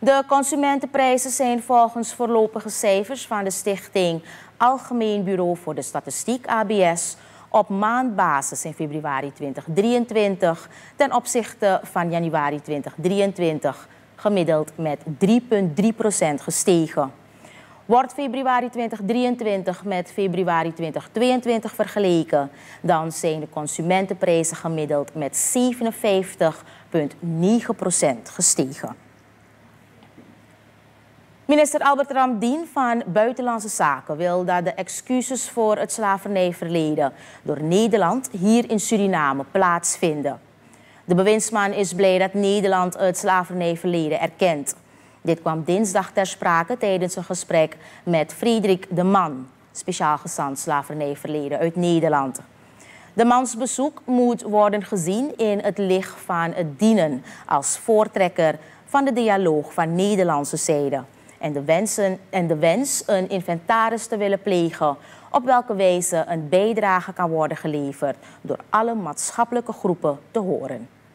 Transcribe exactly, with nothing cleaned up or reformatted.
De consumentenprijzen zijn volgens voorlopige cijfers van de Stichting Algemeen Bureau voor de Statistiek A B S op maandbasis in februari tweeduizend drieëntwintig ten opzichte van januari tweeduizend drieëntwintig gemiddeld met drie komma drie procent gestegen. Wordt februari tweeduizend drieëntwintig met februari tweeduizend tweeëntwintig vergeleken, dan zijn de consumentenprijzen gemiddeld met zevenenvijftig komma negen procent gestegen. Minister Albert Ramdien van Buitenlandse Zaken wil dat de excuses voor het slavernijverleden door Nederland hier in Suriname plaatsvinden. De bewindsman is blij dat Nederland het slavernijverleden erkent. Dit kwam dinsdag ter sprake tijdens een gesprek met Frederik de Man, speciaal gezant slavernijverleden uit Nederland. De Mans bezoek moet worden gezien in het licht van het dienen als voortrekker van de dialoog van Nederlandse zijde. En de, wensen, en de wens een inventaris te willen plegen op welke wijze een bijdrage kan worden geleverd door alle maatschappelijke groepen te horen.